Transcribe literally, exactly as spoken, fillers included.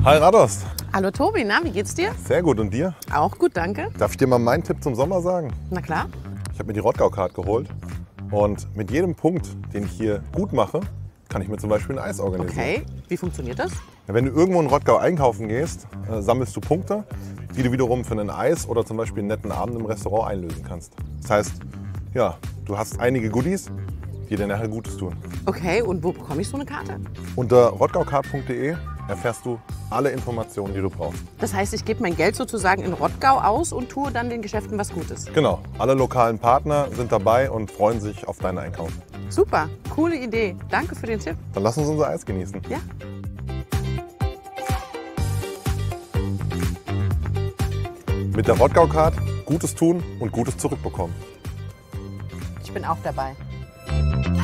Hi Radost. Hallo Tobi, na, wie geht's dir? Sehr gut, und dir? Auch gut, danke. Darf ich dir mal meinen Tipp zum Sommer sagen? Na klar. Ich habe mir die Rottgau-Card geholt und mit jedem Punkt, den ich hier gut mache, kann ich mir zum Beispiel ein Eis organisieren. Okay, wie funktioniert das? Wenn du irgendwo in Rottgau einkaufen gehst, äh, sammelst du Punkte, die du wiederum für ein Eis oder zum Beispiel einen netten Abend im Restaurant einlösen kannst. Das heißt, ja, du hast einige Goodies, die dir nachher Gutes tun. Okay, und wo bekomme ich so eine Karte? Unter rottgaucard punkt de erfährst du alle Informationen, die du brauchst. Das heißt, ich gebe mein Geld sozusagen in Rottgau aus und tue dann den Geschäften was Gutes. Genau, alle lokalen Partner sind dabei und freuen sich auf deinen Einkauf. Super, coole Idee. Danke für den Tipp. Dann lass uns unser Eis genießen. Ja. Mit der Rottgau-Card Gutes tun und Gutes zurückbekommen. Ich bin auch dabei.